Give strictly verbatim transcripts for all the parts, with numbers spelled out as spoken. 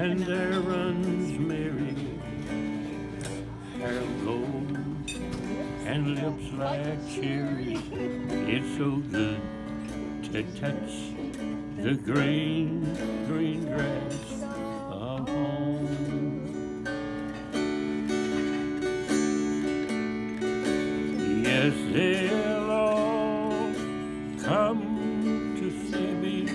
and there runs Mary, hair of gold and lips like cherries. It's so good to touch the green, green grass of home. Yes, they'll all come to see me,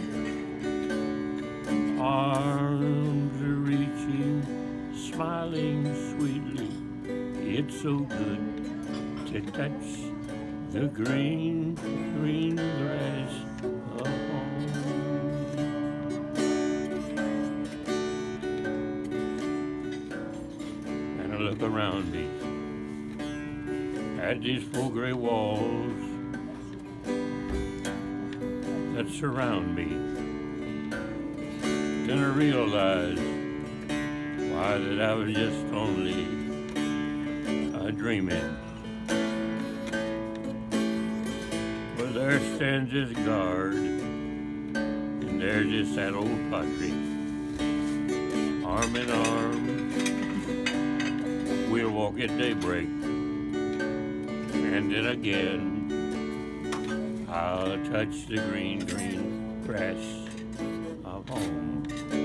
arms are reaching, smiling sweetly. It's so good to touch the green, green grass of home. And I look around me at these full gray walls that surround me. Then I realize why that I was just only a dreaming. But there stands this guard, and there's just that old padre, arm in arm. We'll walk at daybreak, and then again I'll touch the green, green grass of home.